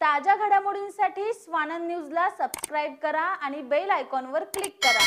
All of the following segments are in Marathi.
ताज्या घडामोडींसाठी स्वानंद न्यूजला सबस्क्राइब करा आणि बेल आयकॉनवर क्लिक करा।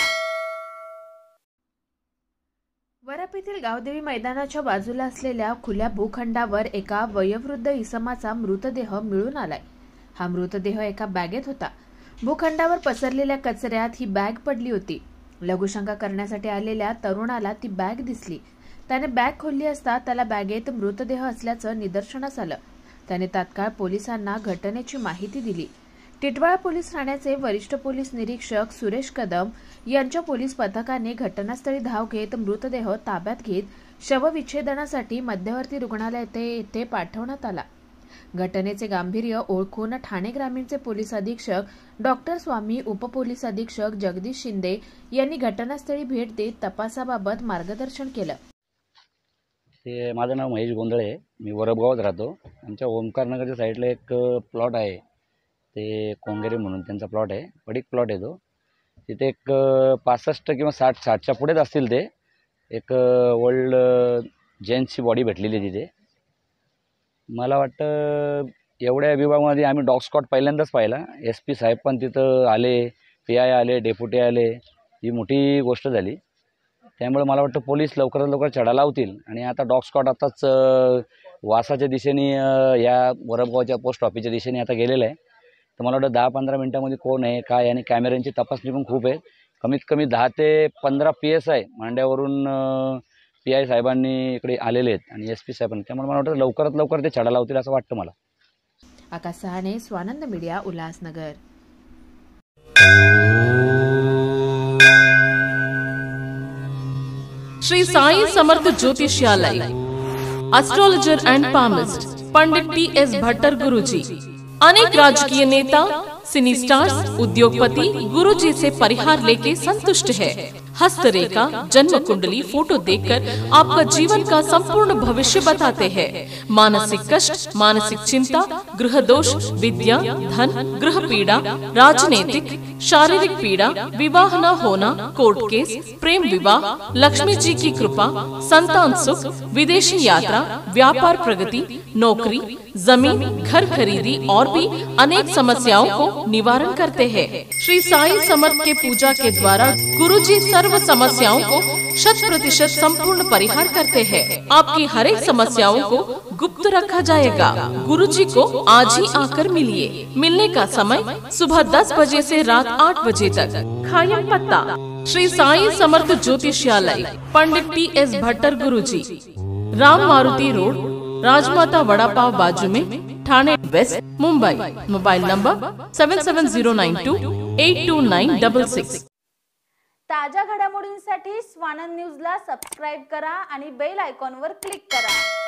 वरापीतील गावदेवी मैदानाच्या बाजूला असलेल्या खुल्या भूखंडावर एका वयोवृद्ध इसमाचा मृतदेह मिळून आलाय। हा मृतदेह एका बॅगेत होता। भूखंडावर पसरलेल्या कचऱ्यात ही बॅग पडली होती। लघुशंका करण्यासाठी आलेल्या तरुणाला ती बॅग दिसली। त्याने बॅग खोलली असता त्याला बॅगेत मृतदेह असल्याचं निदर्शनास आलं। त्याने तात्काळ पोलिसांना घटनेची माहिती दिली। टिटवाळा पोलीस ठाण्याचे वरिष्ठ पोलीस निरीक्षक सुरेश कदम यांच्या पोलीस पथकाने घटनास्थळी धाव घेत मृतदेह ताब्यात घेत शवविच्छेदनासाठी मध्यवर्ती रुग्णालय येथे पाठवण्यात आला। घटनेचे गांभीर्य ओळखून ठाणे ग्रामीणचे पोलीस अधीक्षक डॉक्टर स्वामी, उपपोलीस अधीक्षक जगदीश शिंदे यांनी घटनास्थळी भेट देत तपासाबाबत मार्गदर्शन केलं। ते माझं नाव महेश गोंधळे, मी वरबगावात राहतो। आमच्या ओमकारनगरच्या साईडला एक प्लॉट आहे, ते कोंगेरे म्हणून त्यांचा प्लॉट आहे, पडीक प्लॉट आहे तो। तिथे एक 65 किंवा 60च्या पुढेच असतील ते एक ओल्ड जेंट्सची बॉडी भेटलेली तिथे। मला वाटतं एवढ्या विभागामध्ये आम्ही डॉग स्क्वॉड पहिल्यांदाच पाहिला। SP साहेब पण तिथं आले, PI आले, डेप्युटी आले, ही मोठी गोष्ट झाली। त्यामुळे मला वाटतं पोलीस लवकरात लवकर चढा लावतील आणि आता डॉग स्क्वॉड आताच वासाच्या दिशेने या वरबगावच्या पोस्ट ऑफिसच्या दिशेने आता गेलेलं आहे। तर मला वाटतं 10-15 मिनिटांमध्ये कोण आहे काय आणि कॅमेऱ्यांची तपासणी पण खूप आहे। कमीत कमी 10 ते 15 PSI मांड्यावरून PI साहेबांनी इकडे आलेले आहेत आणि SP साहेबांनी। त्यामुळे मला वाटतं लवकरात लवकर ते चढा लावतील असं वाटतं मला। Akash Sahane, Swanand media, Ulhasnagar. Shri Sai Samarth Jyotishalay, astrologer and palmist Pandit TS Bhattar Guruji. अनेक राजकीय नेता, सिनी स्टार्स, उद्योगपति गुरुजी से परिहार लेके संतुष्ट है। हस्तरेखा, जन्म कुंडली, फोटो देखकर आपका जीवन का संपूर्ण भविष्य बताते हैं। मानसिक कष्ट, मानसिक चिंता, गृह दोष, विद्या, धन, गृह पीड़ा, राजनीतिक, शारीरिक पीड़ा, विवाह न होना, कोर्ट केस, प्रेम विवाह, लक्ष्मी जी की कृपा, संतान सुख, विदेशी यात्रा, व्यापार प्रगति, नौकरी, जमीन, घर खरीदी और भी अनेक समस्याओं को निवारण करते हैं। श्री साई समर्थ के पूजा के द्वारा गुरुजी सर्व समस्याओं को 100% संपूर्ण परिहार करते हैं। आपकी हर एक समस्याओं को गुप्त रखा जाएगा। गुरुजी को आज ही आकर मिलिए। मिलने का समय सुबह 10 बजे से रात 8 बजे तक। खायम पत्ता श्री साई समर्थ ज्योतिषालय, पंडित TS भट्टर गुरुजी, राम मारुति रोड, राजमाता वड़ा पाव बाजू में, Thane west, Mumbai. Mobile number 7709282966। ताज्या घडामोडींसाठी स्वानंद न्यूजला सबस्क्राइब करा आणि बेल आयकॉनवर क्लिक करा।